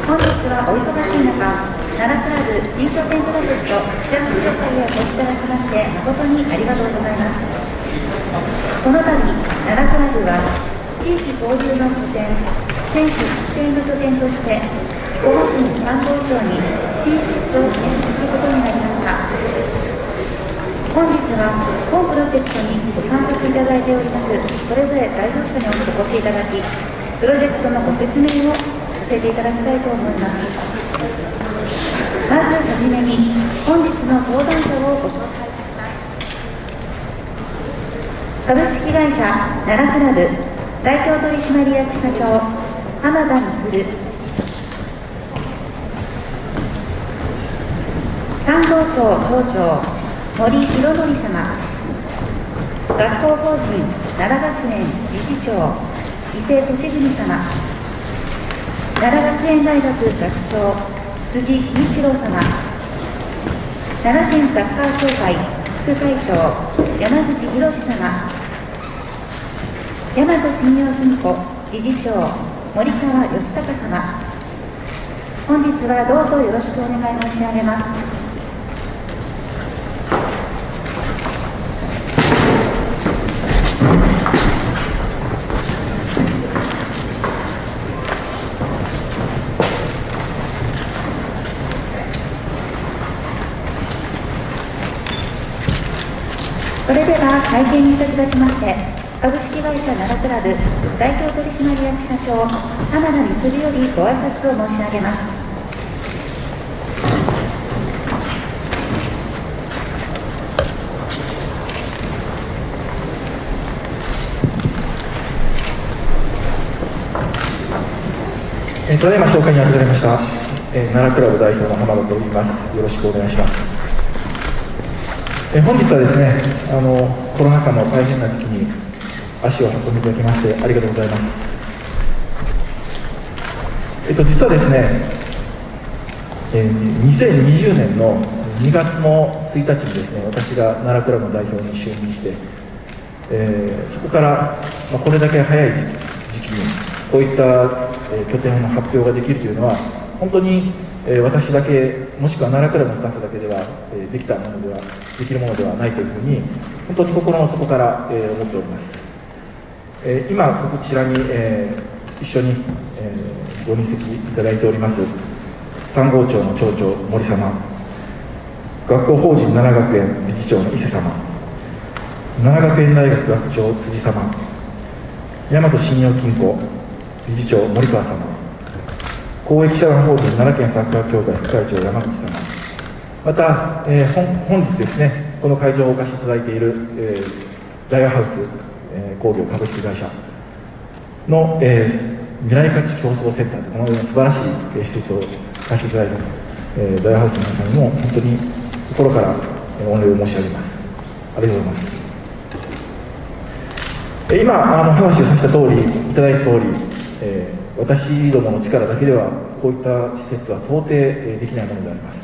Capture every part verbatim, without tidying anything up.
本日はお忙しい中、奈良クラブ新拠点プロジェクト視聴協会へお越しいただきまして誠にありがとうございます。この度、奈良クラブは地域交流の拠点、選手指定の拠点としてごがつに官房長に新施設を建設することになりました。本日は本プロジェクトにご参加いただいておりますそれぞれ代表者にお越しいただき、プロジェクトのご説明をさせていただきたいと思います。まずはじめに本日の登壇者をご紹介いたします。株式会社奈良クラブ代表取締役社長浜田充、官房長長長森博則様、学校法人奈良学園理事長伊勢俊文様、奈良学園大学学長辻喜一郎様、奈良県サッカー協会副会長山口博様、大和信用金庫理事長森川義孝様、本日はどうぞよろしくお願い申し上げます。それでは会見に先立ちまして、株式会社奈良クラブ代表取締役社長浜田充よりご挨拶を申し上げます。 えー、ただいま紹介に預かりました、えー、奈良クラブ代表の浜田と言います。よろしくお願いします。えー、本日はですね、あのコロナ禍の大変な時期に足を運んでいただきましてありがとうございます。えっと実はですね、えー、にせんにじゅうねんのにがつのついたちにですね、私が奈良クラブの代表に就任して、えー、そこから、まあ、これだけ早い時期にこういった、えー、拠点の発表ができるというのは本当に、えー、私だけもしくは奈良クラブのスタッフだけでは、えー、できたものではできるものではないというふうに本当に心の底から、えー、思っております。えー、今こちらに、えー、一緒に、えー、ご入籍いただいておりますさん号町の町長森様、学校法人奈良学園理事長の伊勢様、奈良学園大学学長辻様、大和信用金庫理事長森川様、公益社団法人奈良県サッカー協会副会長山口様、また、えー、本, 本日ですね、この会場をお貸しいただいている、えー、ダイヤハウス、えー、工業株式会社の、えー、未来価値競争センターというこのような素晴らしい、えー、施設を貸していただいた、えー、ダイヤハウスの皆さんにも本当に心から、えー、御礼を申し上げます。ありがとうございます。えー、今あの話をさせた通りいただいた通り、えー私どもの力だけではこういった施設は到底できないものであります。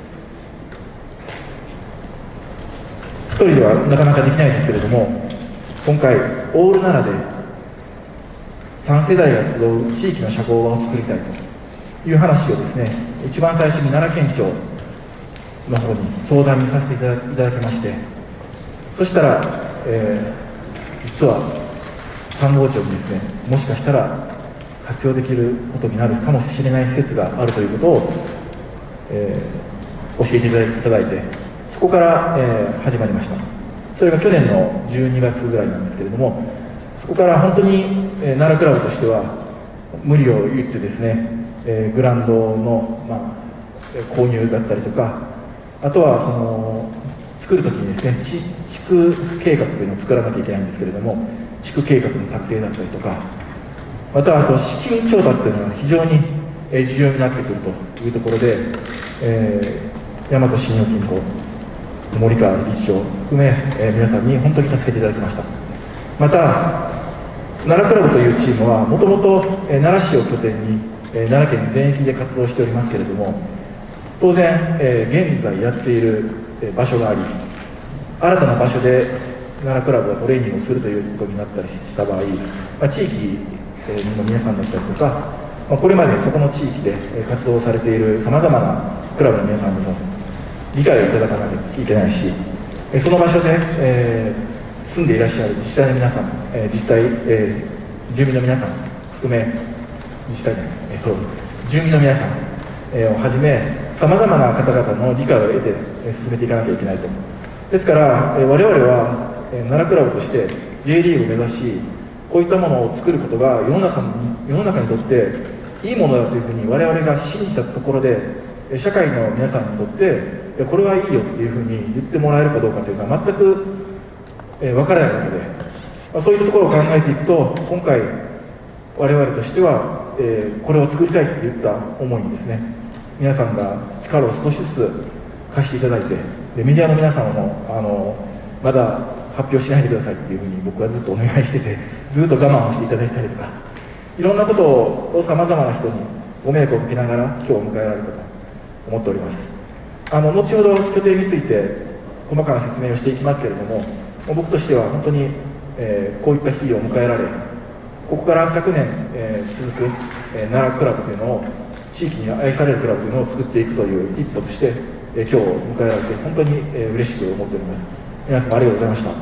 一人ではなかなかできないですけれども、今回オール奈良でさん世代が集う地域の社交場を作りたいという話をですね、一番最初に奈良県庁の方に相談にさせていただいただきまして、そしたら、えー、実はさん号町にですね、もしかしたら活用できることになるかもしれない施設があるということを、えー、教えていただいて、そこから、えー、始まりました。それが去年のじゅうにがつぐらいなんですけれども、そこから本当に、えー、奈良クラブとしては無理を言ってですね、えー、グラウンドの、まあ、購入だったりとか、あとはその作るときにですね、地区計画というのを作らなきゃいけないんですけれども、地区計画の策定だったりとか、またあと資金調達というのが非常に重要になってくるというところで、えー、大和信用金庫森川理事長を含め、えー、皆さんに本当に助けていただきました。また奈良クラブというチームはもともと奈良市を拠点に、えー、奈良県全域で活動しておりますけれども、当然、えー、現在やっている場所があり、新たな場所で奈良クラブがトレーニングをするということになったりした場合、まあ、地域の皆さんだったりとか、 まあ、これまでそこの地域で活動されているさまざまなクラブの皆さんにも理解をいただかなきゃいけないし、その場所で、えー、住んでいらっしゃる自治体の皆さん、えー、自治体、えー、住民の皆さん含め、自治体じゃない、えー、そう住民の皆さん、えー、をはじめ、さまざまな方々の理解を得て、えー、進めていかなきゃいけないと。ですから、えー、我々は、えー、奈良クラブとして J リーグを目指し、こういったものを作ることが世の中に、世の中にとっていいものだというふうに我々が信じたところで、社会の皆さんにとってこれはいいよっていうふうに言ってもらえるかどうかというのは全く分からないわけで、そういったところを考えていくと、今回我々としてはこれを作りたいって言った思いにですね、皆さんが力を少しずつ貸していただいて、でメディアの皆さんもあのまだ発表しないでくださいっていうふうに僕はずっとお願いしてて、ずっと我慢をしていただいたりとか、いろんなことをさまざまな人にご迷惑をかけながら今日を迎えられたと思っております。あの後ほど拠点について細かな説明をしていきますけれども、僕としては本当に、えー、こういった日を迎えられ、ここからひゃくねん、えー、続く、えー、奈良クラブというのを、地域に愛されるクラブというのを作っていくという一歩として、えー、今日を迎えられて本当に、えー、嬉しく思っております。皆様ありがとうございました。 あ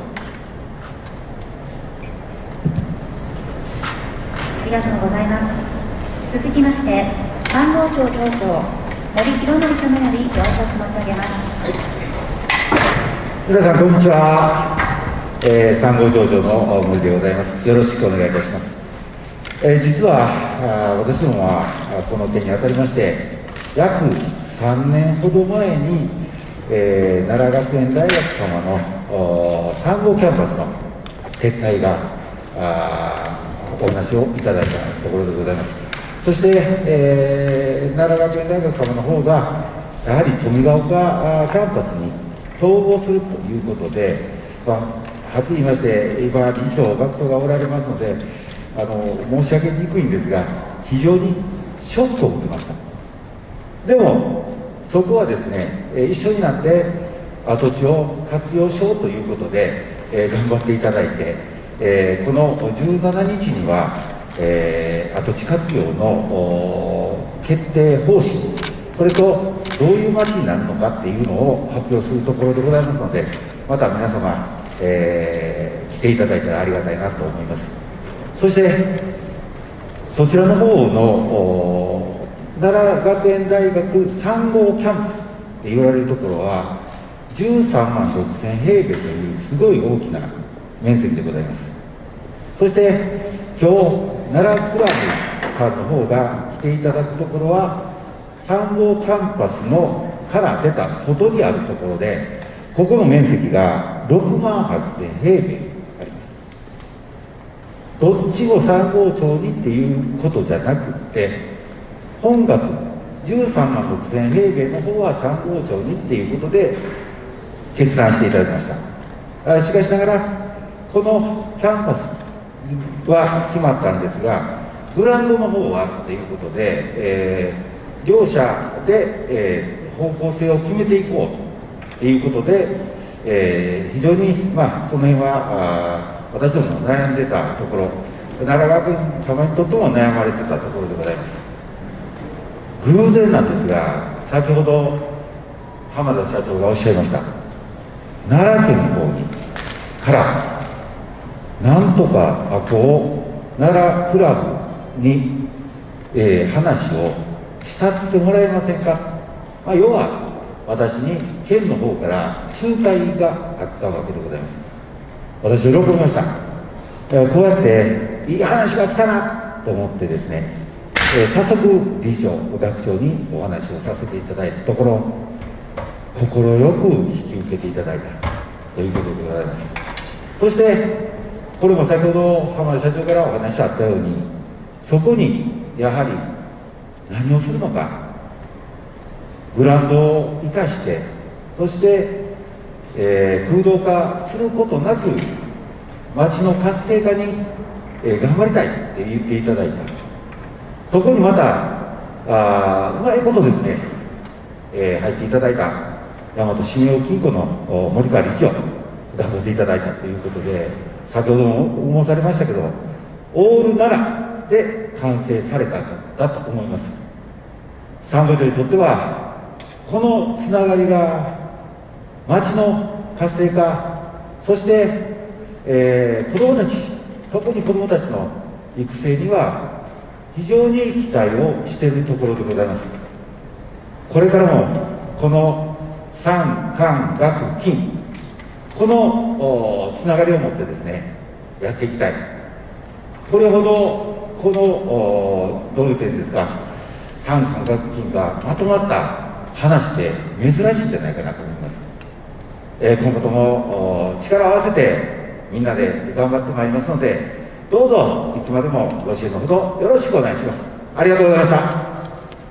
りがとうございます。続きまして、官房長長長森弘則様よりご挨拶申し上げます。 皆さんこんにちは。えー、参謀長長の森でございます。よろしくお願いいたします。えー、実は私どもはこの件にあたりまして約さんねんほど前に、えー、奈良学園大学様のさん号キャンパスの撤退がお話をいただいたところでございます。そして、えー、奈良学園大学様の方がやはり富ヶ丘キャンパスに統合するということで、まあ、はっきり言いまして今理事長学長がおられますのであの申し上げにくいんですが、非常にショックを受けました。でもそこはですね、一緒になって跡地を活用しようということで、えー、頑張っていただいて、えー、このじゅうしちにちには、えー、跡地活用の決定方針、それとどういう街になるのかっていうのを発表するところでございますので、また皆様、えー、来ていただいたらありがたいなと思います。そしてそちらの方の奈良学園大学さん号キャンパスって言われるところはじゅうさんまんろくせんへいべいというすごい大きな面積でございます。そして今日奈良クラブさんの方が来ていただくところはさん号キャンパスのから出た外にあるところで、ここの面積がろくまんはっせんへいべいあります。どっちもさん号町にっていうことじゃなくって本額じゅうさんまんろくせんへいべいの方はさん号町にっていうことで決断していただきました。しかしながらこのキャンパスは決まったんですが、グラウンドの方はということで、えー、両者で、えー、方向性を決めていこうということで、えー、非常に、まあ、その辺は私ども悩んでたところ、奈良学院様にとっても悩まれてたところでございます。偶然なんですが、先ほど浜田社長がおっしゃいました、奈良県の方にからなんとかこう奈良クラブに、えー、話をしたってもらえませんか。まあ、要は私に県の方から仲介があったわけでございます。私喜びました。こうやっていい話が来たなと思ってですね、えー、早速理事長学長にお話をさせていただいたところ、快く引き受けていただいたということでございます。そしてこれも先ほど浜田社長からお話あったように、そこにやはり何をするのか、グラウンドを生かして、そして、えー、空洞化することなく町の活性化に、えー、頑張りたいって言っていただいた。そこにまたあうまいことですね、えー、入っていただいた大和信用金庫の森川理事長頑張っていただいたということで、先ほども申されましたけど、オール奈良で完成されたとだと思います。サンゴ町にとってはこのつながりが町の活性化、そして、えー、子どもたち、特に子どもたちの育成には非常に期待をしているところでございます。これからもこの産官学金、このつながりを持ってですねやっていきたい。これほどこのどういう点ですか、産官学金がまとまった話って珍しいんじゃないかなと思います。えー、今後とも力を合わせてみんなで頑張ってまいりますので、どうぞいつまでもご支援のほどよろしくお願いします。ありがとうございました。 あ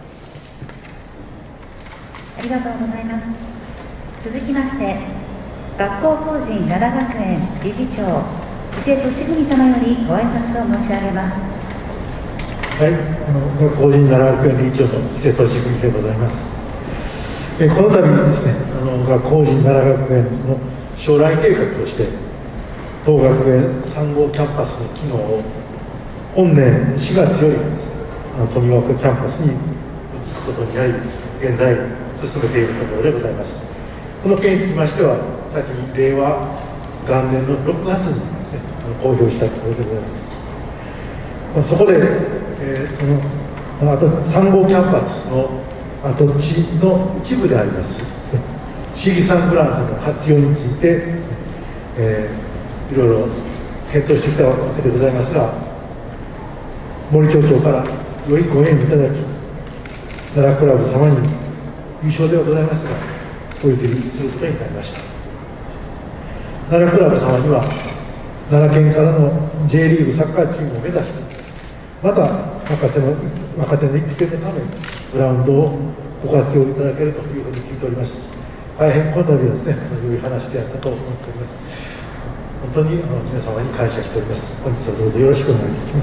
りがとうございます。続きまして学校法人奈良学園理事長伊勢俊文様よりご挨拶を申し上げます。 はい、あの学校法人奈良学園理事長の伊勢俊文でございます。えこの度ですね、あの学校法人奈良学園の将来計画として当学園さん号キャンパスの機能を本年しがつよりあの富ヶ丘キャンパスに移すことになり、現在進めているところでございます。この件につきましては、先に令和元年のろくがつにですね、公表したところでございます。そこで、えー、そのあとさん号キャンパスの跡地の一部であります、ね、市議産グラントの活用についてですね、えー、いろいろ検討してきたわけでございますが、森町長から良いご縁をいただき、奈良クラブ様に優勝ではございますが、そういうふうにすることになりました。奈良クラブ様には、奈良県からの ジェイ リーグサッカーチームを目指して、また若手の若手の育成のためにグラウンドをご活用いただけるというふうに聞いております。大変この度はですね、良い話であったと思っております。本当にあの皆様に感謝しております。本日はどうぞよろしくお願いいたします。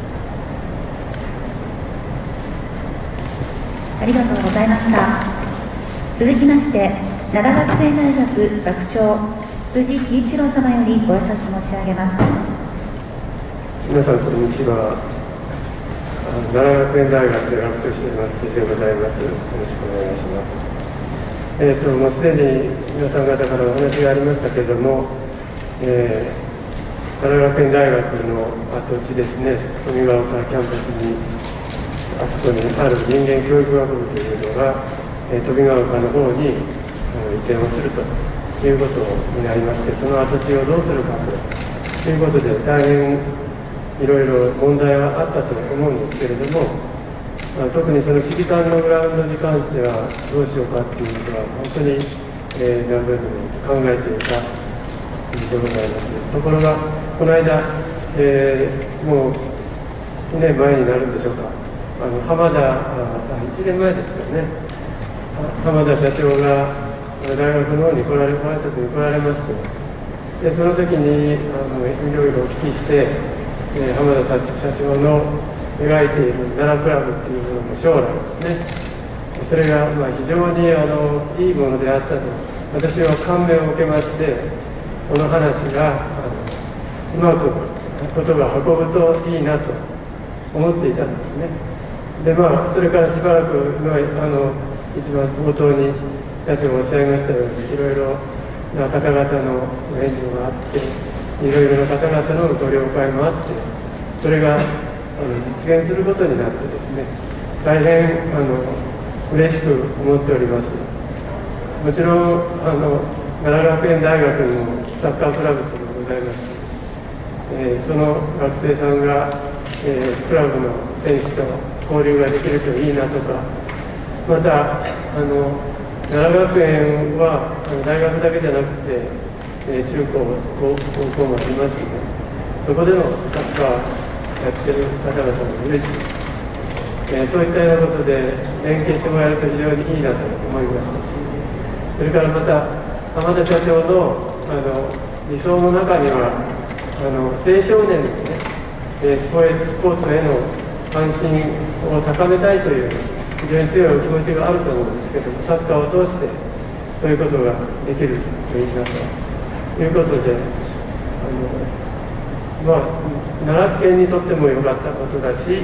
ありがとうございました。続きまして奈良学園大学学長辻喜一郎様よりご挨拶申し上げます。 皆さんこんにちは。奈良学園大学で学長しています辻でございます。よろしくお願いします。えっ、ー、ともうすでに皆さん方からお話がありましたけれども、えー、奈良学園大学の跡地ですね、富ヶ丘キャンパスにあそこにある人間教育学部というのが、えー、富ヶ丘の方に移転をするということになりまして、その跡地をどうするかということで大変いろいろ問題はあったと思うんですけれども、まあ、特にその市議さんのグラウンドに関してはどうしようかっていうのは本当に、えー、何度も考えていた時でございます。ところがこの間、えー、もうにねんまえになるんでしょうか、あの浜田あいちねんまえですかね、浜田社長が大学の方に来られご挨拶に来られまして、でその時にあのいろいろお聞きして、えー、浜田社長の描いている奈良クラブっていうものの将来ですね、それがまあ非常にあのいいものであったと私は感銘を受けまして、この話があのうまくことが運ぶといいなと思っていたんですね。でまあそれからしばらく、まあ、あの一番冒頭に社長もおっしゃいましたように、いろいろな方々の援助があって、いろいろな方々のご了解もあって、それがあの実現することになってですね、大変あの嬉しく思っております。もちろんあの奈良学園大学のサッカークラブというのがございます、えー、その学生さんが、えー、クラブの選手と交流ができるといいなとか、またあの奈良学園はあの大学だけじゃなくて、えー、中高高校もありますしね、そこでのサッカーやってる方々もいるし、えー、そういったようなことで連携してもらえると非常にいいなと思いましたし、それからまた浜田社長のあの理想の中にはあの青少年のね、えー、スポーツへの関心を高めたいという非常に強いお気持ちがあると思うんですけども、サッカーを通してそういうことができるといいなということで、あのまあ奈良県にとっても良かったことだし、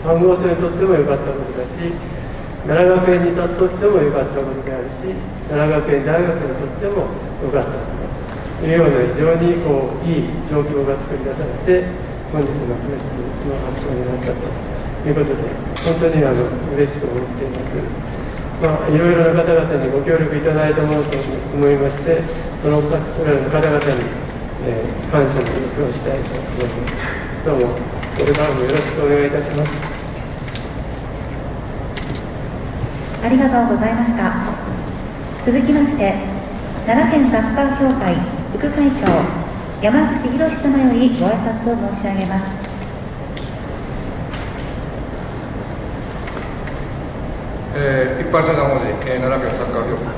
さん号町にとっても良かったことだし、奈良学園にとっても良かったことであるし、奈良学園大学にとっても良かったというような非常にこういい状況が作り出されて、本日の教室の発表になったということで、本当にあの嬉しく思っています。まあ、いろいろな方々にご協力いただいたものと思いまして、そのそれらの方々に、えー、感謝の意を表したいと思います。どうもこれからもよろしくお願いいたします。 ありがとうございました。続きまして奈良県サッカー協会副会長山口博様よりご挨拶を申し上げます。 えー、一般社団法人、えー、奈良県サッカー協会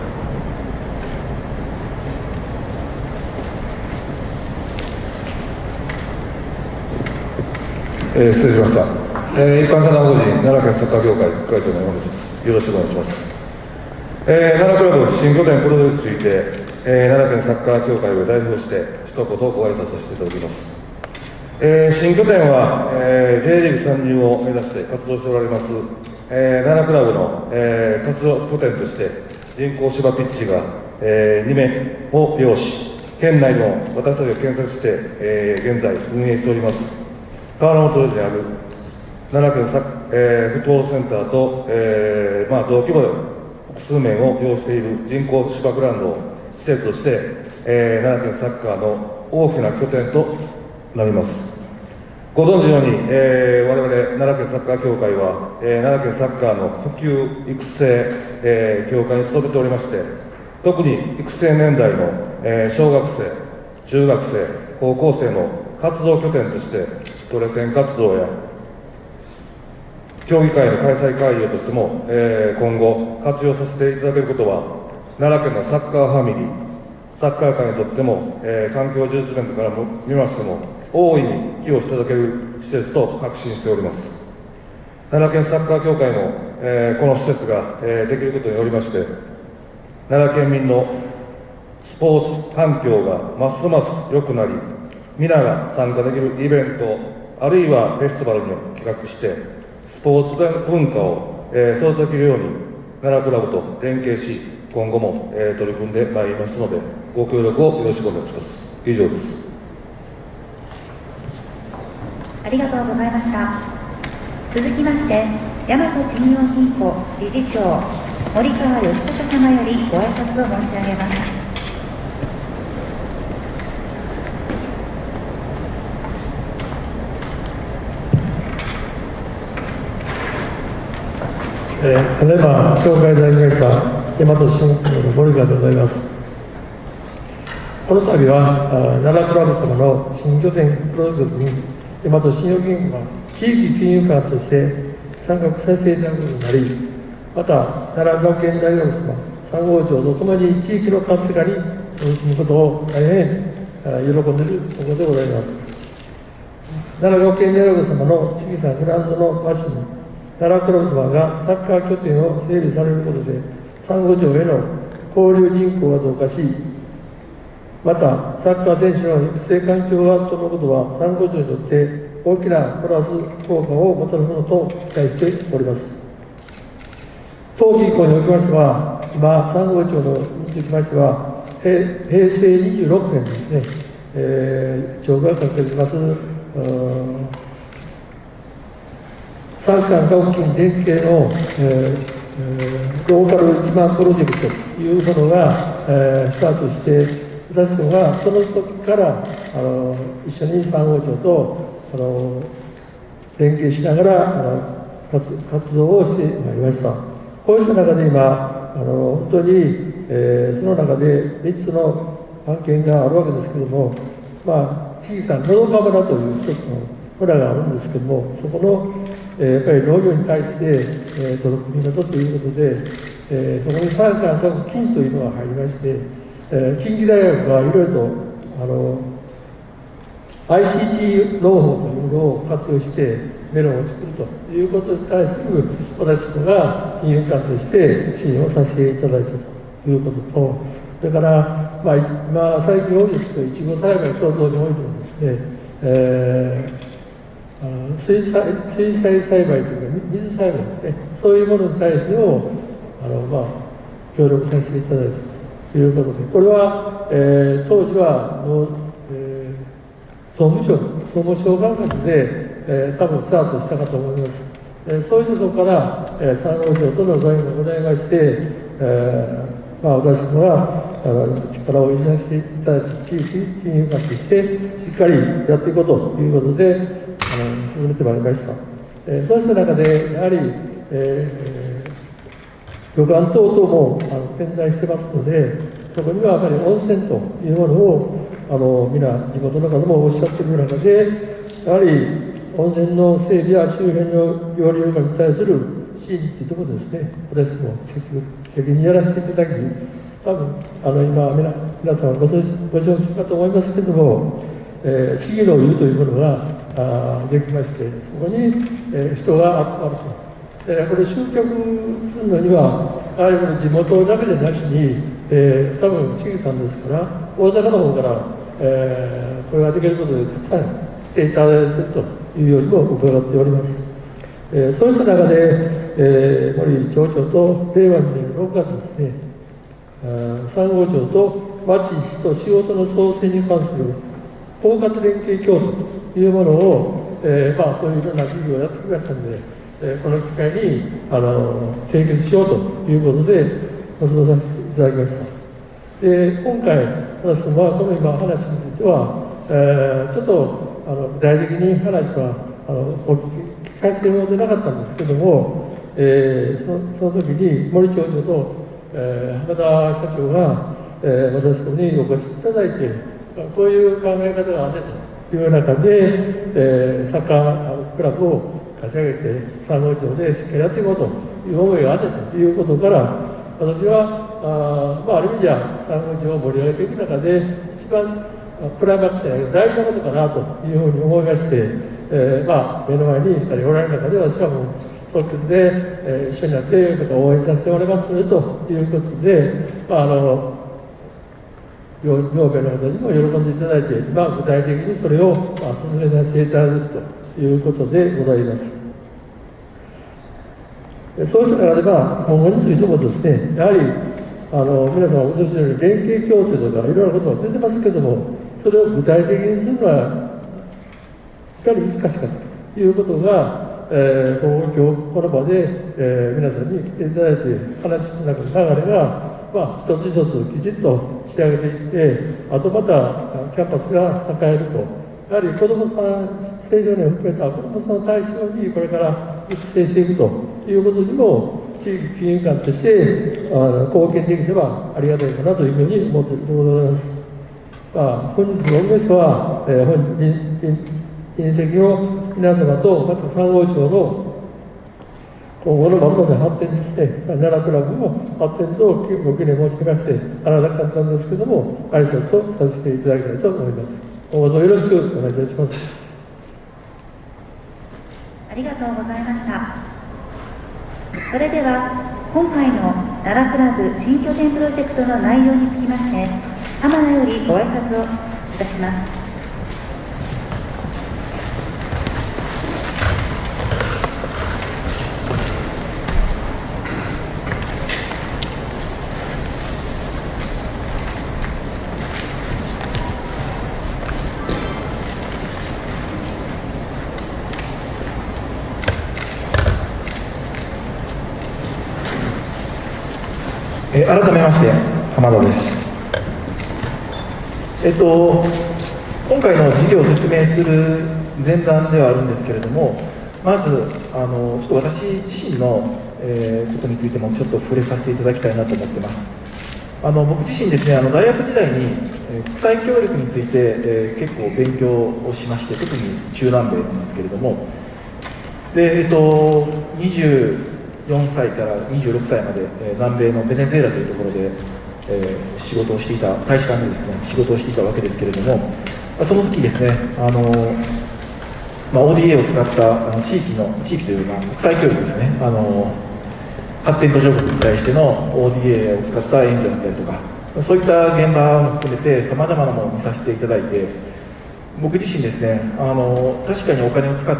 えー、失礼しました、えー、一般社団法人奈良県サッカー協会副会長の山口です。よろしくお願いします。えー、奈良クラブ新拠点プロについて、えー、奈良県サッカー協会を代表して一言ご挨拶させていただきます。えー、新拠点は、えー、J リーグ参入を目指して活動しておられます、えー、奈良クラブの、えー、活動拠点として人工芝ピッチが、えー、にめいを擁し、県内の私たちが建設して、えー、現在運営しております川野本町にある奈良県サッ、えー、フットボールセンターと、えーまあ、同規模で複数面を擁している人工芝グラウンドを施設として、えー、奈良県サッカーの大きな拠点となります。ご存知のように、えー、我々奈良県サッカー協会は、えー、奈良県サッカーの普及育成、えー、協会に努めておりまして、特に育成年代の、えー、小学生、中学生、高校生の活動拠点としてトレセン活動や競技会の開催会場としても、えー、今後活用させていただけることは奈良県のサッカーファミリー、サッカー界にとっても、えー、環境充実面からも見ましても大いに寄与していただける施設と確信しております。奈良県サッカー協会の、えー、この施設が、えー、できることによりまして、奈良県民のスポーツ環境がますます良くなり、皆が参加できるイベント、あるいはフェスティバルに企画してスポーツ文化を、えー、育てるように奈良クラブと連携し、今後も、えー、取り組んでまいりますので、ご協力をよろしくお願いします。以上です。 ありがとうございました。続きまして大和信用金庫理事長森川義孝様よりご挨拶を申し上げます。 えー、ただいま紹介いただきました大和信用金庫の森川でございます。この度は奈良クラブ様の新拠点プロジェクトに大和信用金庫が地域金融機関として参画させていただくことになり、また奈良学園大学様さん号町とともに地域の活性化に取り組むことを大変喜んでいるところでございます。奈良学園大学様の四季さんグラウンドの場所に奈良クラブ様がサッカー拠点を整備されることでさん号町への交流人口が増加し、またサッカー選手の育成環境が整うことはさん号町にとって大きなプラス効果をもたらすものと期待しております。当機構におきましては、今さん号町のにつきましては平成にじゅうろくねんですね、えー、町が掲げています産官学金連携の、えー、ローカルいちまんプロジェクトというものが、えー、スタートして、私どもがその時からあの一緒にさん号町とあの連携しながらあの 活, 活動をしてまいりました。こうした中で今、あの本当に、えー、その中でみっつの案件があるわけですけれども、まあ、小さなのどか村という一つの村があるんですけども、そこのえー、やっぱり農業に対して、えー、取り組みなどということで、えー、そこに産官学金というのが入りまして、えー、近畿大学がいろいろとあの アイシーティー 農法というものを活用してメロンを作るということに対する私どもが金融機関として支援をさせていただいたということと、それから、まあ、今最近多いですけど、いちご栽培創造においてもですね、えー水栽水栽栽培というか水栽培ですね、そういうものに対してもあの、まあ、協力させていただいたということで、これは、えー、当時はの、えー、総務省総務省管轄で、えー、多分スタートしたかと思います。えー、そういうことから、えー、産業省との財務がございまして、えーまあ、私どもはあの力を入れさせていただいた地域金融官としてしっかりやっていこうということであの進めてまいりました。えー、そうした中でやはり、えー、旅館等々もあの点在してますので、そこにはやはり温泉というものをあの皆地元の方もおっしゃっている中で、やはり温泉の整備や周辺の要領化に対する支援についてもですね、私も積極的にやらせていただき、多分あの今皆、皆さんご承知かと思いますけれども、えー、市議の湯というものがあできまして、そこに、えー、人が集まると。えー、これ集客するのには、やはりこれ地元だけでなしに、えー、多分市議さんですから、大阪の方から、えー、これができることでたくさん来ていただいているというようにも伺っております。えー、そうした中で、えー、森町長と令和にねんろくがつにですね、三郷町と町と仕事の創生に関する包括連携協定というものを、えーまあ、そういういろんな事業をやってきましたので、えー、この機会にあの締結しようということで活動させていただきました。で今回私どもはこの今話については、えー、ちょっとあの具体的に話はあのお聞き聞かせてもらってなかったんですけども、えー、そのその時に森町長と、えー、浜田社長が、えー、私どもにお越しいただいて、こういう考え方があってという中で、えー、サッカークラブを立ち上げて三郷町でしっかりやっていこうという思いがあってということから、私はあ、まあ、ある意味では三郷町を盛り上げていく中で一番クライマックスや大事なことかなというふうに思いまして、えーまあ、目の前にふたりおられる中で私はもう即決で、えー、一緒になってまた応援させてもらいますのでということで、まあ、あの両名の方にも喜んでいただいて、今具体的にそれを、まあ、進めさせていただくということでございます。そうした中で、まあ、今後についてもですね、やはりあの皆さんおっしゃるように連携協定とかいろいろなことが出てますけども、それを具体的にするのはいかに難しかったということが、えー、今日この場で、えー、皆さんに来ていただいて話の中の流れが、まあ、一つ一つきちっと仕上げていって、あとまたキャンパスが栄えると、やはり子どもさん、青少年を含めた子どもさんを対象にこれから育成していくということにも、地域金融機関としてあの貢献できればありがたいかなというふうに思っているところでございます。まあ、本日のお召しは、えー、本日親戚の皆様と、また三郷町の今後のますます発展にして、奈良クラブの発展とご懸念申し上げまして、あら簡単ですけども、挨拶をさせていただきたいと思います。どうぞよろしくお願いいたします。 ありがとうございました。それでは、今回の奈良クラブ新拠点プロジェクトの内容につきまして、浜田よりご挨拶をいたします。 えー、改めまして浜田です。えっと今回の事業を説明する前段ではあるんですけれども、まずあのちょっと私自身の、えー、ことについてもちょっと触れさせていただきたいなと思ってます。あの僕自身ですね、あの大学時代に、えー、国際協力について、えー、結構勉強をしまして、特に中南米なんですけれども、で、えっと、にじゅうよんさいからにじゅうろくさいまで、えー、南米のベネズエラというところで、えー、仕事をしていた、大使館でですね、仕事をしていたわけですけれども、その時ですね、あのまあ、オーディーエー を使ったあの地域の、地域というか、国際協力ですね、あの発展途上国に対しての オーディーエー を使った援助だったりとか、そういった現場も含めて、さまざまなものを見させていただいて、 僕自身ですね、あの確かにお金を使った、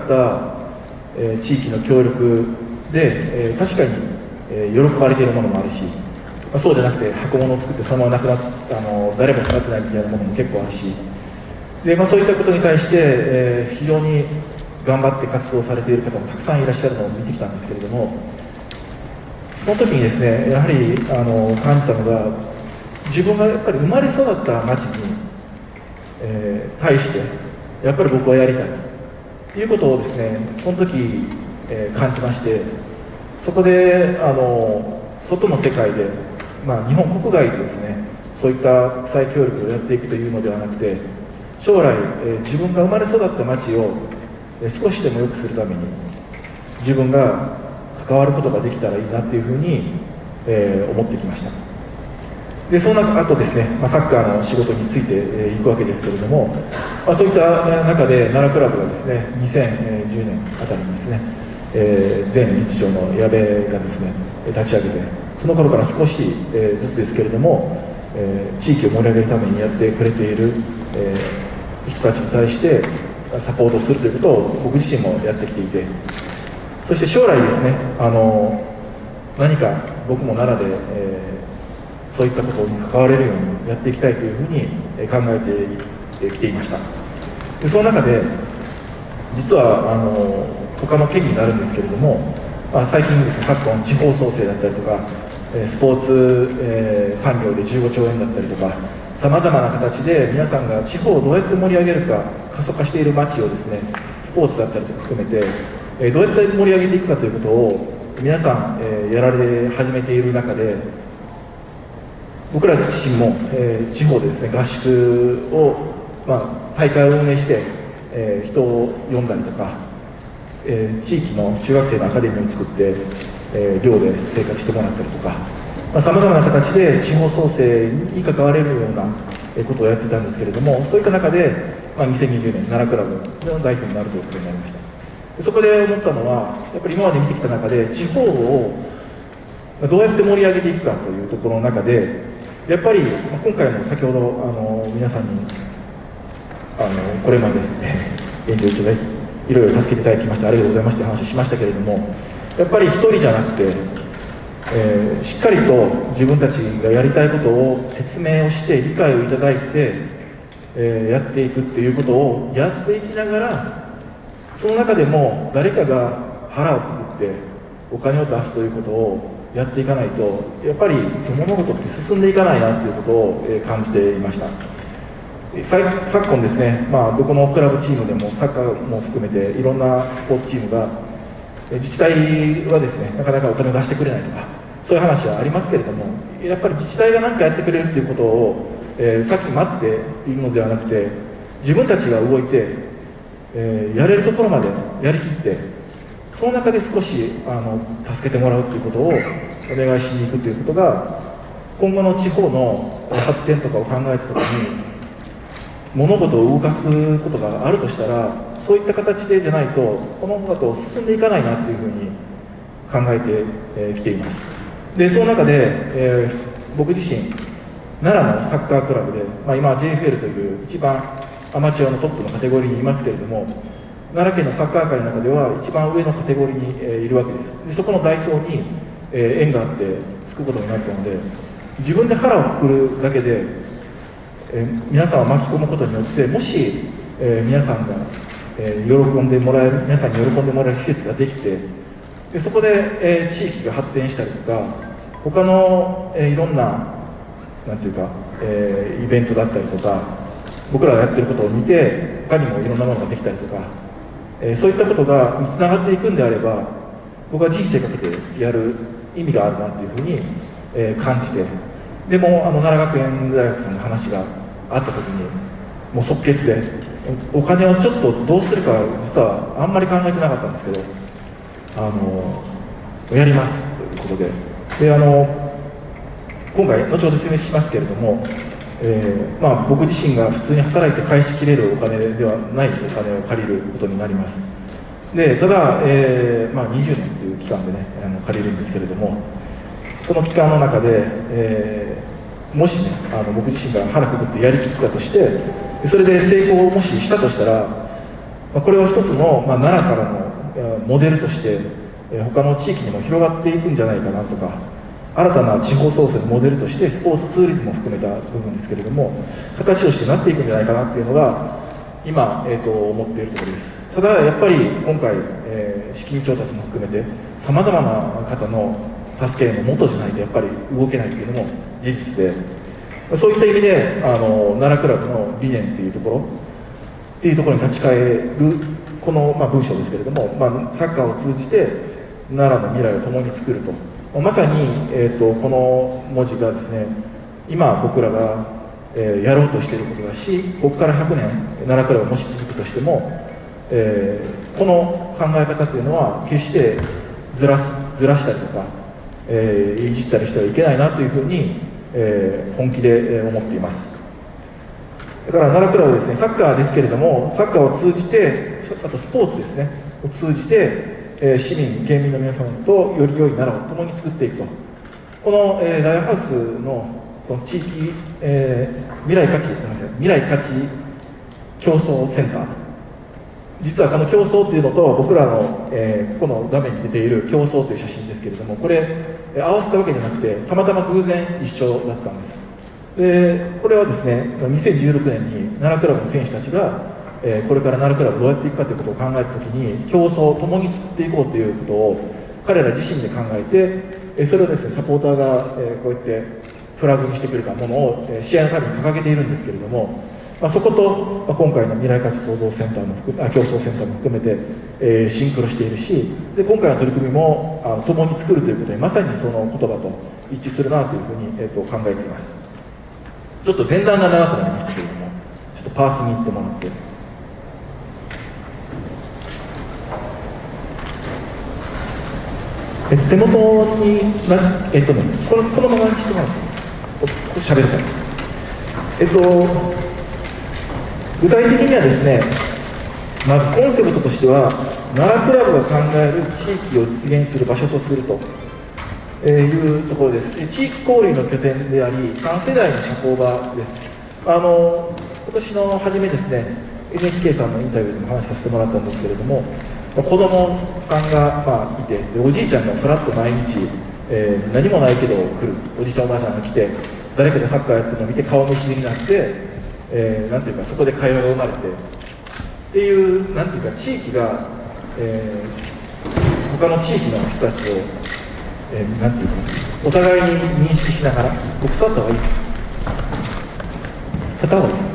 えー、地域の協力で、えー、確かに、えー、喜ばれているものもあるし、まあ、そうじゃなくて箱物を作ってそのままなくなっあの誰も使ってないみたいなものも結構あるし、で、まあ、そういったことに対して、えー、非常に頑張って活動されている方もたくさんいらっしゃるのを見てきたんですけれども、その時にですね、やはりあの感じたのが、自分がやっぱり生まれ育った町に、えー、対してやっぱり僕はやりたいということをですね、その時、えー、感じまして、そこであの外の世界で、まあ、日本国外でですね、そういった国際協力をやっていくというのではなくて、将来、えー、自分が生まれ育った町を、えー、少しでも良くするために自分が関わることができたらいいなっていうふうに、えー、思ってきました。で、その後ですね、まあ、サッカーの仕事についてい、えー、くわけですけれども、まあ、そういった中で奈良クラブがですね、にせんじゅうねんあたりにですね、えー、前理事長の矢部がですね立ち上げて、その頃から少し、えー、ずつですけれども、えー、地域を盛り上げるためにやってくれている、えー、人たちに対してサポートするということを僕自身もやってきていて、そして将来ですね、あの何か僕も奈良で、えー、そういったことに関われるようにやっていきたいというふうに考えてきていました。で、その中で実はあの他の県になるんですけれども、まあ、最近ですね、昨今地方創生だったりとか、スポーツ、えー、産業でじゅうごちょうえんだったりとか、さまざまな形で皆さんが地方をどうやって盛り上げるか、過疎化している街をですね、スポーツだったりとか含めて、えー、どうやって盛り上げていくかということを皆さん、えー、やられ始めている中で、僕ら自身も、えー、地方でですね、合宿を、まあ、大会を運営して、えー、人を呼んだりとか、えー、地域の中学生のアカデミーを作って、えー、寮で生活してもらったりとか、さまざ、まな形で地方創生に関われるようなことをやっていたんですけれども、そういった中で、まあ、にせんにじゅうねん奈良クラブの代表になるということになりました。そこで思ったのは、やっぱり今まで見てきた中で地方をどうやって盛り上げていくかというところの中で、やっぱり今回も先ほどあの皆さんにあのこれまで援助いただいていろいろ助けていただきましてありがとうございましたという話をしましたけれども、やっぱり一人じゃなくて、えー、しっかりと自分たちがやりたいことを説明をして理解をいただいて、えー、やっていくっていうことをやっていきながら、その中でも誰かが腹をくくってお金を出すということをやっていかないと、やっぱり物事って進んでいかないなということを、えー、感じていました。昨今ですね、まあ、どこのクラブチームでもサッカーも含めていろんなスポーツチームが自治体はですねなかなかお金を出してくれないとか、そういう話はありますけれども、やっぱり自治体が何かやってくれるということを、えー、さっき待っているのではなくて、自分たちが動いて、えー、やれるところまでやりきって、その中で少しあの助けてもらうということをお願いしに行くということが、今後の地方の発展とかを考えたときに物事を動かすことがあるとしたら、そういった形でじゃないとこの物事を進んでいかないなというふうに考えてき、えー、ています。で、その中で、えー、僕自身奈良のサッカークラブで、まあ、今 ジェイエフエル という一番アマチュアのトップのカテゴリーにいますけれども、奈良県のサッカー界の中では一番上のカテゴリーに、えー、いるわけです。で、そこの代表に、えー、縁があってつくことになったので、自分で腹をくくるだけで、えー、皆さんを巻き込むことによって、もし、えー、皆さんが、えー、喜んでもらえる皆さんに喜んでもらえる施設ができて、でそこで、えー、地域が発展したりとか、他の、えー、いろんななんていうか、えー、イベントだったりとか、僕らがやってることを見て他にもいろんなものができたりとか、えー、そういったことがつながっていくんであれば、僕は人生かけてやる意味があるなというふうに、えー、感じて、でもあの奈良学園大学さんの話があった時にもう即決で、お金をちょっとどうするか実はあんまり考えてなかったんですけど、あのやりますということで、であの今回後ほど説明しますけれども、えーまあ、僕自身が普通に働いて返しきれるお金ではないお金を借りることになります。でただ、えーまあ、にじゅうねんという期間でねあの借りるんですけれども、その期間の中で、えー、もしねあの僕自身が腹くくってやりきったとして、 それで成功をもししたとしたら、まあ、これは一つの、まあ、奈良からのモデルとして他の地域にも広がっていくんじゃないかなとか、新たな地方創生のモデルとしてスポーツツーリズムを含めた部分ですけれども、形としてなっていくんじゃないかなっていうのが今、えー、と思っているところです。ただやっぱり今回、えー、資金調達も含めてさまざまな方の助けのもとじゃないとやっぱり動けないというのも事実で、そういった意味であの奈良クラブの理念っていうところっていうところに立ち返るこの、まあ、文章ですけれども、まあ、サッカーを通じて奈良の未来を共に作ると、まさに、えー、とこの文字がですね、今僕らが、えー、やろうとしていることだし、ここからひゃくねん奈良クラブがもし続くとしても、えー、この考え方というのは決してずらすずらしたりとか、えー、いじったりしてはいけないなというふうに、えー、本気で思っています。だから奈良クラブですね、サッカーですけれども、サッカーを通じて、あとスポーツですねを通じて、えー、市民県民の皆様とより良い奈良を共に作っていくと、この、えー、ライフハウスのこの地域、えー、未来価値、ごめんなさい、未来価値競争センター、実はこの競争というのと僕らの、えー、この画面に出ている競争という写真ですけれども、これ合わせたわけじゃなくてたまたま偶然一緒だったんです。でこれはですね、にせんじゅうろくねんに奈良クラブの選手たちが、えー、これから奈良クラブどうやっていくかということを考えたときに、競争を共に作っていこうということを彼ら自身で考えて、えー、それをですねサポーターが、えー、こうやってフラグにしてくれたものを、えー、試合のために掲げているんですけれども、まあ、そこと、まあ、今回の未来価値創造センターも含めあ競争センターも含めて、えー、シンクロしているし、で今回の取り組みもあの共に作るということにまさにその言葉と一致するなというふうに、えー、と考えています。ちょっと前段が長くなりましたけれども、ちょっとパースに行ってもらって、えっと、手元にな、えっとね、このこのままにしてもらってしゃべるから、えっと具体的にはですね、まずコンセプトとしては奈良クラブが考える地域を実現する場所とするというところです。地域交流の拠点でありさん世代の社交場です。あの今年の初めですね エヌエイチケー さんのインタビューでも話させてもらったんですけれども、子供さんが、まあ、いて、でおじいちゃんがフラッと毎日、えー、何もないけど来るおじいちゃんおばあちゃんが来て、誰かでサッカーやってるのを見て顔見知りになって、えー、なんていうかそこで会話が生まれてっていう、なんていうか地域が、えー、他の地域の人たちを、えー、なんていうかお互いに認識しながら、僕座った方がいいですか、立った方がいいですか、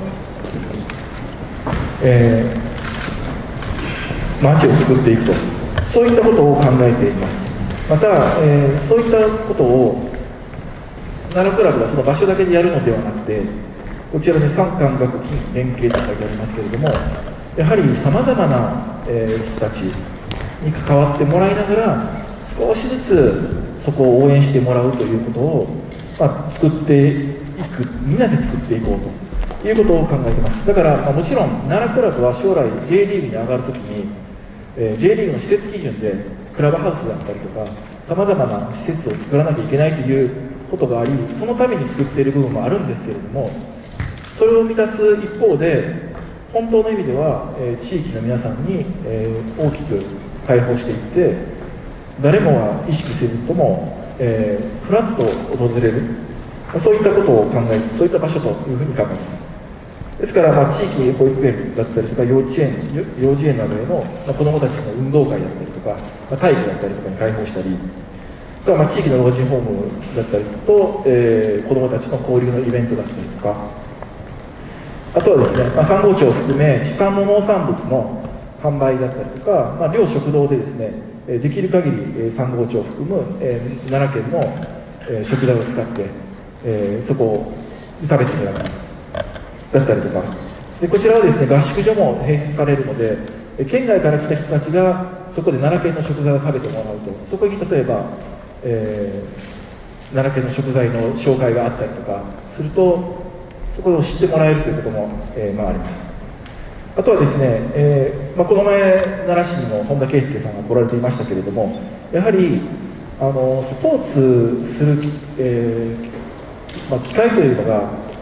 えー、街を作っていくと、そういったことを考えています。また、えー、そういったことを奈良クラブがその場所だけでやるのではなくて、こちらで産官学金連携と書いてありますけれども、やはりさまざまな、えー、人たちに関わってもらいながら、少しずつそこを応援してもらうということを、まあ、作っていく、みんなで作っていこうということを考えています。だから、まあ、もちろん奈良クラブは将来 J リーグに上がるときに、えー、J リーグの施設基準でクラブハウスだったりとかさまざまな施設を作らなきゃいけないということがあり、そのために作っている部分もあるんですけれども、それを満たす一方で本当の意味では、えー、地域の皆さんに、えー、大きく開放していって、誰もが意識せずとも、えー、フラッと訪れる、そういったことを考え、そういった場所というふうに考えています。ですから、まあ、地域保育園だったりとか幼稚園、幼稚園などへの、まあ、子どもたちの運動会だったりとか、まあ、体育だったりとかに開放したり、まあ、地域の老人ホームだったりと、えー、子どもたちの交流のイベントだったりとか、あとはですね、まあ、産後町を含め地産の農産物の販売だったりとか、まあ、両食堂でですね、できる限り産後町を含む、えー、奈良県の、えー、食材を使って、えー、そこを食べてもらうだったりとか、でこちらはですね合宿所も併設されるので、県外から来た人たちがそこで奈良県の食材を食べてもらうと、そこに例えば、えー、奈良県の食材の紹介があったりとかすると、そこを知ってもらえるということも、えーまあ、あります。あとはですね、えーまあ、この前奈良市にも本田圭佑さんが来られていましたけれども、やはりあのスポーツする、えーまあ、機会というのが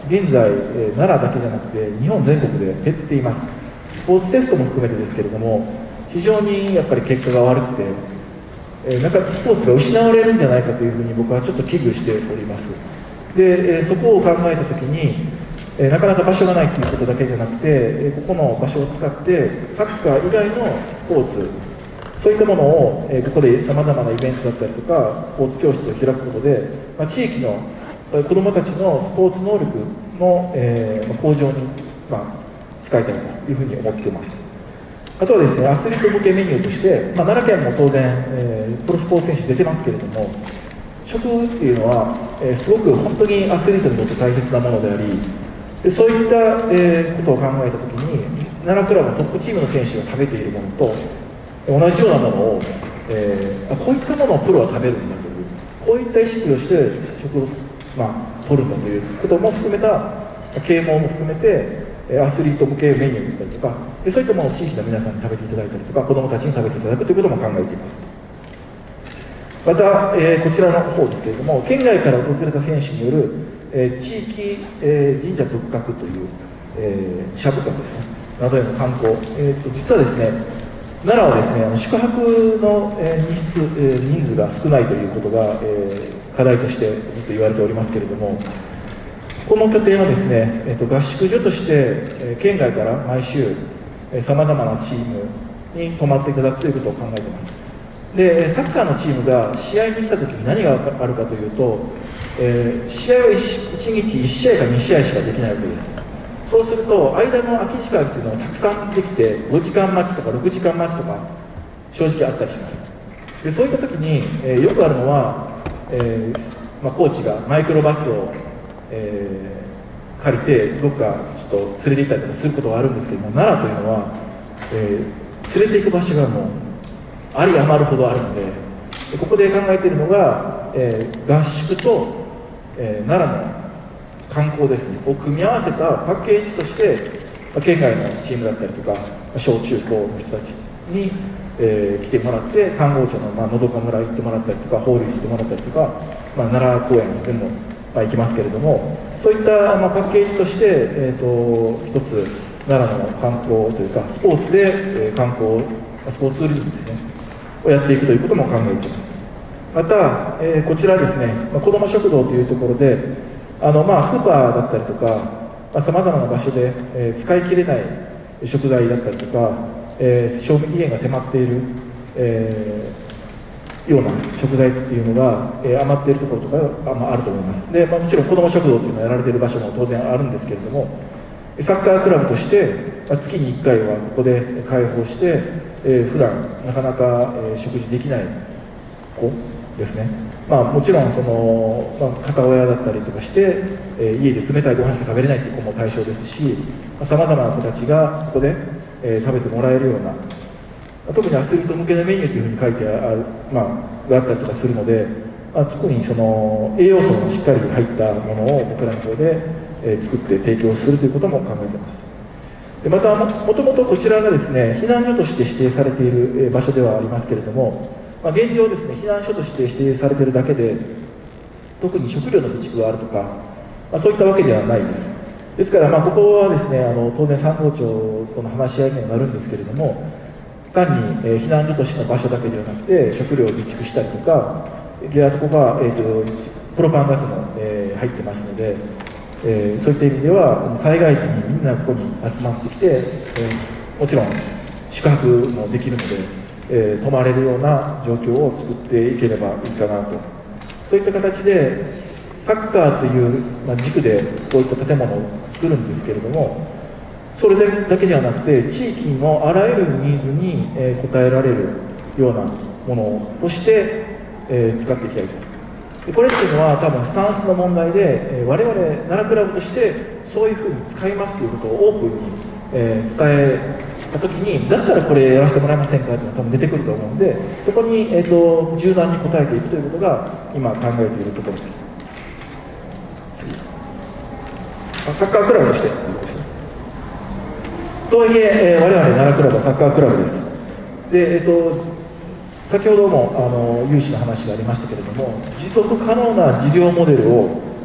現在、えー、奈良だけじゃなくて日本全国で減っています。スポーツテストも含めてですけれども、非常にやっぱり結果が悪くて、えー、なんかスポーツが失われるんじゃないかというふうに僕はちょっと危惧しております。で、えー、そこを考えたときに、えー、なかなか場所がないということだけじゃなくて、えー、ここの場所を使ってサッカー以外のスポーツ、そういったものを、えー、ここでさまざまなイベントだったりとかスポーツ教室を開くことで、まあ、地域の子どもたちのスポーツ能力の、えー、向上に、まあ、使いたいというふうに思っています。あとはですね、アスリート向けメニューとして、まあ、奈良県も当然、えー、プロスポーツ選手出てますけれども、食っていうのは、えー、すごく本当にアスリートにとって大切なものであり、でそういった、えー、ことを考えたときに、奈良クラブのトップチームの選手が食べているものと同じようなものを、えー、こういったものをプロは食べるんだという、こういった意識をして食を、まあ、取るんだということも含めた、啓蒙も含めて、アスリート向けメニューだったりとか、でそういったものを地域の皆さんに食べていただいたりとか、子どもたちに食べていただくということも考えています。また、えー、こちらの方ですけれども、県外から訪れた選手による、えー、地域、えー、神社仏閣という、えー、社仏閣ですね、などへの観光、えー、と実はですね、奈良はですね、あの宿泊の、えー、日数、えー、人数が少ないということが、えー、課題としてずっと言われておりますけれども、この拠点はですね、えー、と合宿所として、えー、県外から毎週さまざまなチームに泊まっていただくということを考えています。でサッカーのチームが試合に来たときに何があるかというと、えー、試合はいちにちいち試合かに試合しかできないわけです。そうすると間の空き時間っていうのはたくさんできて、ごじかん待ちとかろくじかん待ちとか正直あったりします。でそういったときに、えー、よくあるのは、えーまあ、コーチがマイクロバスを、えー、借りてどっかちょっと連れて行ったりとかすることがあるんですけども、奈良というのは、えー、連れて行く場所がもうあり余るほどあるので、ここで考えているのが、えー、合宿と、えー、奈良の観光ですねを組み合わせたパッケージとして、まあ、県外のチームだったりとか小中高の人たちに、えー、来てもらって、三郷町の、まあ、のどか村行ってもらったりとか、法隆寺行ってもらったりとか、まあ、奈良公園でも、まあ、行きますけれども、そういった、まあ、パッケージとして、えー、と一つ奈良の観光というかスポーツで、えー、観光スポーツツーリズムですねをやっていくということも考えています。また、えー、こちらですね、まあ、子ども食堂というところで、あの、まあ、スーパーだったりとかさまざ、まな場所で、えー、使い切れない食材だったりとか、えー、賞味期限が迫っている、えー、ような食材っていうのが、えー、余っているところとかが、まあ、あると思います。で、まあ、もちろん子ども食堂っていうのはやられている場所も当然あるんですけれども、サッカークラブとして、まあ、月にいっかいはここで開放して、えー、普段なかなか、えー、食事できない子ですね、まあ、もちろんその、まあ、片親だったりとかして、えー、家で冷たいご飯しか食べれないという子も対象ですし、さまざ、まな子たちがここで、えー、食べてもらえるような、特にアスリート向けのメニューというふうに書いてある、まあ、があったりとかするので、まあ、特にその栄養素のしっかり入ったものを僕らの方で、えー、作って提供するということも考えています。でまた、もともとこちらがですね、避難所として指定されている場所ではありますけれども、まあ、現状ですね、避難所として指定されているだけで、特に食料の備蓄があるとか、まあ、そういったわけではないです。ですから、まあ、ここはですね、あの当然、三郷町との話し合いにはなるんですけれども、単に、えー、避難所としての場所だけではなくて、食料を備蓄したりとか、であとここが、えーと、プロパンガスも、えー、入ってますので、えー、そういった意味では災害時にみんなここに集まってきて、えー、もちろん宿泊もできるので、えー、泊まれるような状況を作っていければいいかなと、そういった形でサッカーという、まあ、軸でこういった建物を作るんですけれども、それだけではなくて地域のあらゆるニーズに、えー、応えられるようなものとして、えー、使っていきたいと。でこれっていうのは多分スタンスの問題で、えー、我々奈良クラブとしてそういうふうに使いますということをオープンに、えー、伝えた時に、だったらこれやらせてもらえませんかというのが多分出てくると思うので、そこに、えー、と柔軟に応えていくということが今考えているところです。次です。サッカークラブとしてですね。とはいえ、えー、我々奈良クラブはサッカークラブです。で、えーと先ほどもあの融資の話がありましたけれども、持続可能な事業モデルを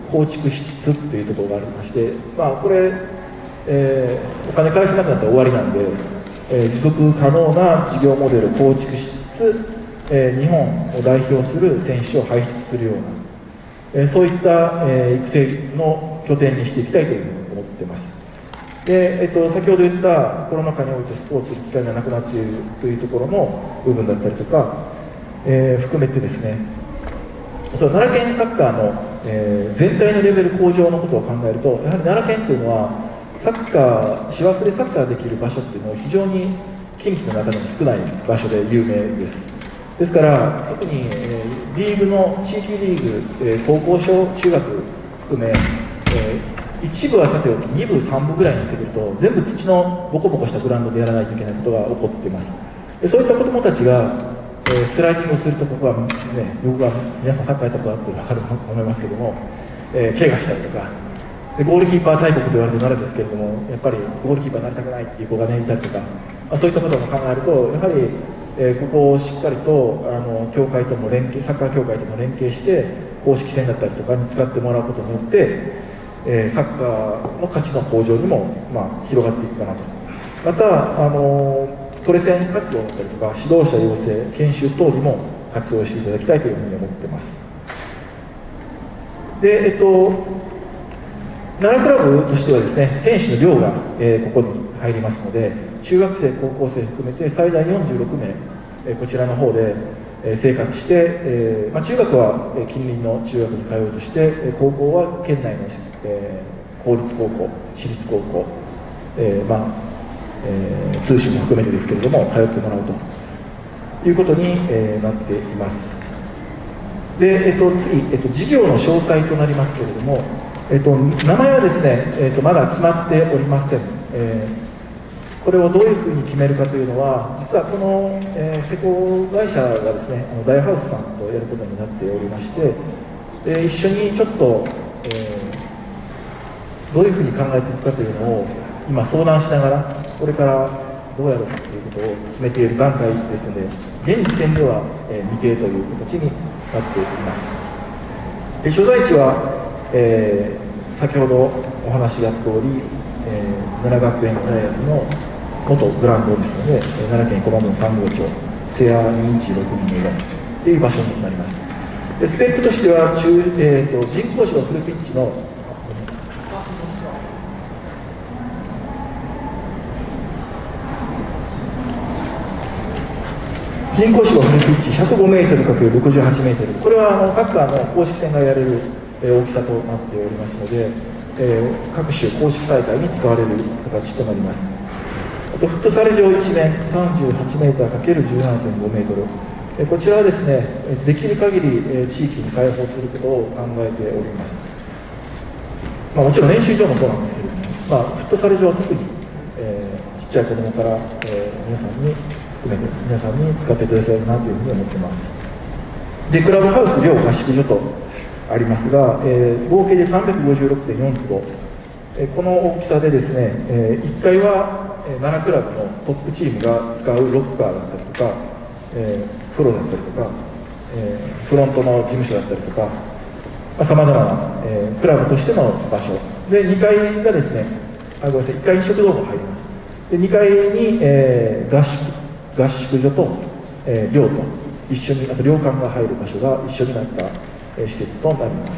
構築しつつっていうところがありまして、まあ、これ、えー、お金返せなくなったら終わりなんで、えー、持続可能な事業モデルを構築しつつ、えー、日本を代表する選手を輩出するような、えー、そういった、えー、育成の拠点にしていきたいというふうに思っています。で、えっと、先ほど言ったコロナ禍においてスポーツする機会がなくなっているというところの部分だったりとか、えー、含めてですね、その奈良県サッカーの、えー、全体のレベル向上のことを考えると、やはり奈良県というのはサッカー、芝生でサッカーできる場所っていうのは非常に近畿の中でも少ない場所で有名です。ですから特に、えー、リーグの地域リーグ、えー、高校小中学含め、えー、一部はさておきに部さん部ぐらいになってくると全部土のボコボコしたグラウンドでやらないといけないことが起こっています。でそういった子どもたちが、えー、スライディングをすると僕はね、僕は皆さんサッカーやったことあって分かると思いますけども、えー、怪我したりとかでゴールキーパー大国と言われてなるんですけれども、やっぱりゴールキーパーになりたくないっていう子がねいたりとか、まあ、そういったことも考えるとやはりえー、ここをしっかりとあの協会とも連携、サッカー協会とも連携して公式戦だったりとかに使ってもらうことによって、えー、サッカーの価値の向上にも、まあ、広がっていくかなと。またあのトレセン活動だったりとか指導者養成研修等にも活用していただきたいというふうに思っています。で、えっと奈良クラブとしてはですね、選手の寮が、えー、ここに入りますので、中学生、高校生含めて最大よんじゅうろくめい、えー、こちらの方で、えー、生活して、えーまあ、中学は、えー、近隣の中学に通うとして、えー、高校は県内の、えー、公立高校、私立高校、えーまあえー、通信も含めてですけれども、通ってもらうということに、えー、なっています。で、えー、と次、えーと、事業の詳細となりますけれども、えっと、名前はですね、えっと、まだ決まっておりません、えー、これをどういうふうに決めるかというのは、実はこの、えー、施工会社がですね、あの大ハウスさんとやることになっておりまして、で一緒にちょっと、えー、どういうふうに考えていくかというのを今相談しながら、これからどうやるかということを決めている段階ですので、現時点では、えー、未定という形になっています。で所在地はえー、先ほどお話があった通り、えー、奈良学園大学の元グラウンドですので、えー、奈良県駒村さん号町瀬谷にいちろくにのよんという場所になります。でスペックとしては中、えー、と人工芝フルピッチの人工芝フルピッチ ひゃくごメートルかけるろくじゅうはちメートル、これはあのサッカーの公式戦がやれる大きさとなっておりますので、えー、各種公式大会に使われる形となります。あとフットサル場一面 さんじゅうはちメートルかけるじゅうななてんごメートル、えー、こちらはですね、できる限り、えー、地域に開放することを考えております。まあ、もちろん練習場もそうなんですけれども、まあ、フットサル場は特に、えー、ちっちゃい子どもから、えー、皆さんに含めて皆さんに使っていただきたいなというふうに思っています。でクラブハウス寮合宿所とありますが、えー、合計で さんびゃくごじゅうろくてんよん 坪、えー、この大きさでですね、えー、いっかいは、えー、奈良クラブのトップチームが使うロッカーだったりとか、えー、風呂だったりとか、えー、フロントの事務所だったりとかさまざ、まな、えー、クラブとしての場所で、にかいがですね、あごめんなさい、いっかいに食堂も入ります。でにかいに、えー、合宿合宿所と、えー、寮と一緒に、あと寮館が入る場所が一緒になった施設となります。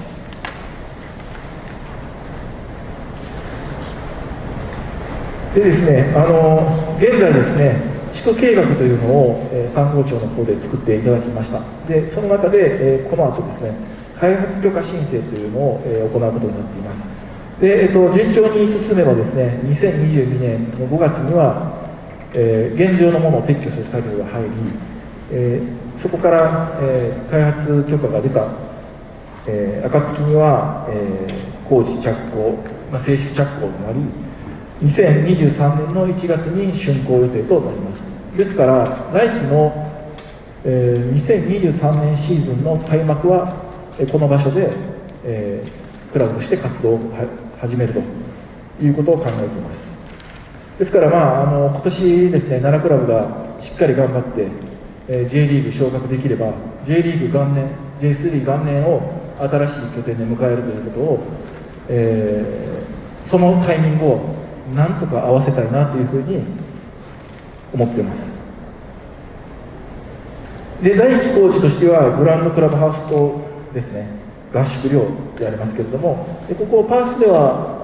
でですね、あの現在ですね、地区計画というのを、えー、さん号町の方で作っていただきました。でその中で、えー、この後ですね、開発許可申請というのを、えー、行うことになっています。で、えーと、順調に進めばですね、にせんにじゅうにねんのごがつには、えー、現状のものを撤去する作業が入り、えー、そこから、えー、開発許可が出たえー、暁には、えー、工事着工、まあ、正式着工となり、にせんにじゅうさんねんのいちがつに竣工予定となります。ですから来期の、えー、にせんにじゅうさんねんシーズンの開幕は、えー、この場所で、えー、クラブとして活動を始めるということを考えています。ですから、まあ、あの今年ですね、奈良クラブがしっかり頑張って、えー、J リーグ昇格できれば J リーグ元年 ジェイスリー 元年を新しい拠点で迎えるということを、えー、そのタイミングをなんとか合わせたいなというふうに思っています。で、第一期工事としてはグランドクラブハウスとですね、合宿寮でありますけれども、でここパースでは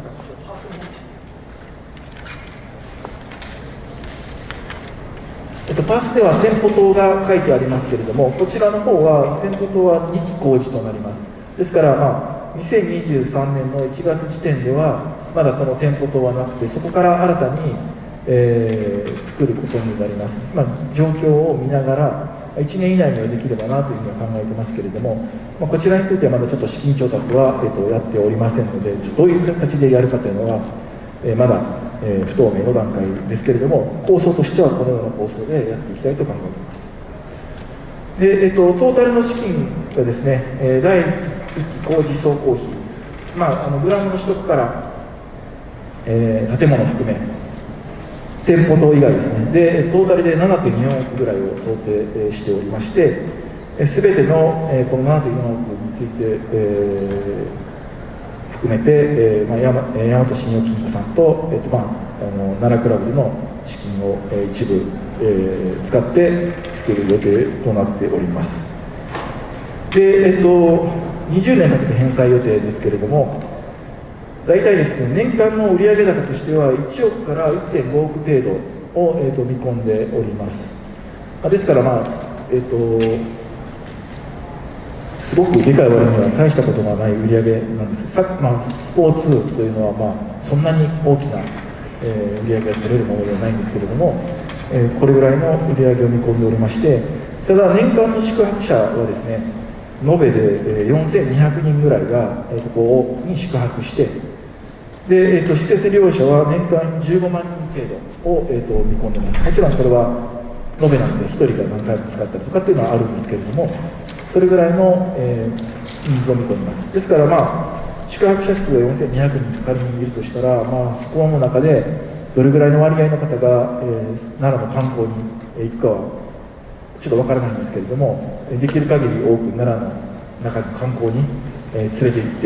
えっと、パースでは店舗棟が書いてありますけれども、こちらの方は店舗棟はにき工事となります。ですから、まあ、にせんにじゅうさんねんのいちがつ時点ではまだこの店舗棟はなくて、そこから新たに、えー、作ることになります。まあ、状況を見ながらいちねん以内にはできればなというふうには考えてますけれども、まあ、こちらについてはまだちょっと資金調達は、えっと、やっておりませんので、どういう形でやるかというのは、えー、まだえー、不透明の段階ですけれども、構想としてはこのような構想でやっていきたいと考えています。で、えっと、トータルの資金がですね、えー、だいいっき工事総工費、まあ、あのグラムの取得から、えー、建物を含め、店舗等以外ですね、でトータルで ななてんよんおくぐらいを想定しておりまして、すべての、えー、この ななてんよんおくについて、えー含めて、えーまあ、大和信用金庫さんと、えーとまあ、あの奈良クラブでの資金を、えー、一部、えー、使って作る予定となっております。で、えーと、にじゅうねんかけて返済予定ですけれども、大体ですね、年間の売上高としてはいちおくから いってんごおく程度を、えーと見込んでおります。ですから、まあえーとすごくでかい割には大したことがない売り上げなんです。さ、まあ、スポーツというのは、まあ、そんなに大きな、えー、売り上げが取れるものではないんですけれども、えー、これぐらいの売り上げを見込んでおりまして、ただ年間の宿泊者はですね、延べで、えー、よんせんにひゃくにんぐらいが、えー、ここに宿泊して、で、えー、と施設利用者は年間じゅうごまんにん程度を、えー、と見込んでいます。もちろんこれは延べなのでひとりが何回も使ったりとかっていうのはあるんですけれども、それぐらいの、えー、人数を見込みます。ですから、まあ、宿泊者数がよんせんにひゃくにん仮にいるとしたら、まあ、そこの中でどれぐらいの割合の方が、えー、奈良の観光に行くかはちょっとわからないんですけれども、できる限り多く奈良の中の観光に、えー、連れて行って、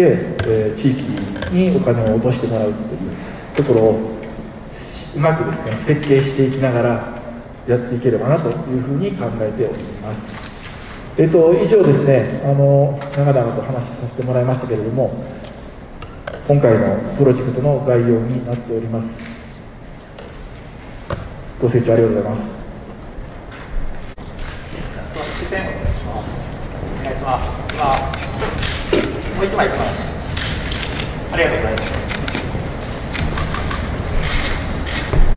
えー、地域にお金を落としてもらうというところをうまくですね設計していきながらやっていければなというふうに考えております。えっと、以上ですね、あの長々と話させてもらいましたけれども、今回のプロジェクトの概要になっております。ご清聴ありがとうございます。 視線お願いします。お願いします。今もう一枚いきます。ありがとうございます。